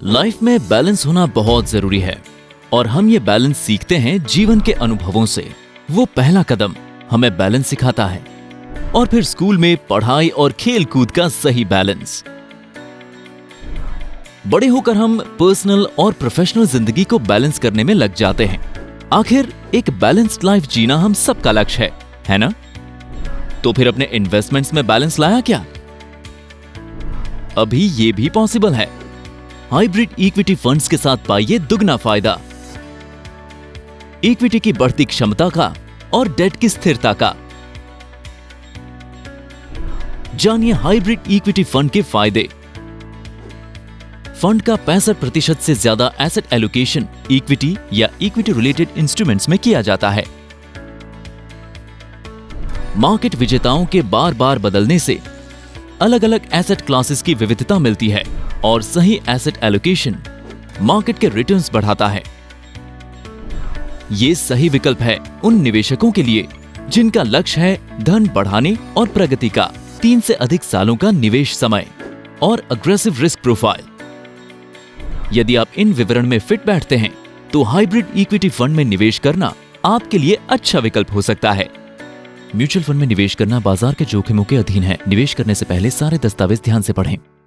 Life में balance होना बहुत जरूरी है और हम ये बैलेंस सीखते हैं जीवन के अनुभवों से। वो पहला कदम हमें बैलेंस सिखाता है और फिर स्कूल में पढ़ाई और खेल कूद का सही बैलेंस। बड़े होकर हम पर्सनल और प्रोफेशनल जिंदगी को बैलेंस करने में लग जाते हैं। आखिर एक बैलेंस्ड लाइफ जीना हम सबका लक्ष्य है ना? तो फिर अपने इन्वेस्टमेंट्स में बैलेंस लाया क्या? अभी ये भी पॉसिबल है। हाइब्रिड इक्विटी फंड्स के साथ पाइए दुगना फायदा, इक्विटी की बढ़ती क्षमता का और डेट की स्थिरता का। जानिए हाइब्रिड इक्विटी फंड के फायदे। फंड का 65% से ज्यादा एसेट एलोकेशन इक्विटी या इक्विटी रिलेटेड इंस्ट्रूमेंट्स में किया जाता है। मार्केट विजेताओं के बार बार बदलने से अलग अलग एसेट क्लासेस की विविधता मिलती है और सही एसेट एलोकेशन मार्केट के रिटर्न्स बढ़ाता है। ये सही विकल्प है उन निवेशकों के लिए जिनका लक्ष्य है धन बढ़ाने और प्रगति का 3 से अधिक सालों का निवेश समय और अग्रेसिव रिस्क प्रोफाइल। यदि आप इन विवरण में फिट बैठते हैं तो हाइब्रिड इक्विटी फंड में निवेश करना आपके लिए अच्छा विकल्प हो सकता है। म्यूचुअल फंड में निवेश करना बाजार के जोखिमों के अधीन है। निवेश करने से पहले सारे दस्तावेज ध्यान से पढ़ें।